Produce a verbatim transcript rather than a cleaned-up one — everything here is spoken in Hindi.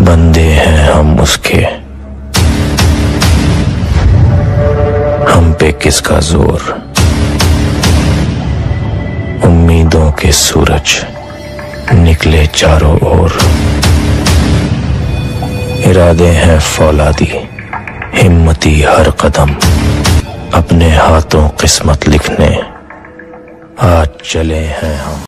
बंदे हैं हम उसके, हम पे किसका जोर। उम्मीदों के सूरज निकले चारों ओर, इरादे हैं फौलादी, हिम्मती हर कदम, अपने हाथों किस्मत लिखने आज चले हैं हम।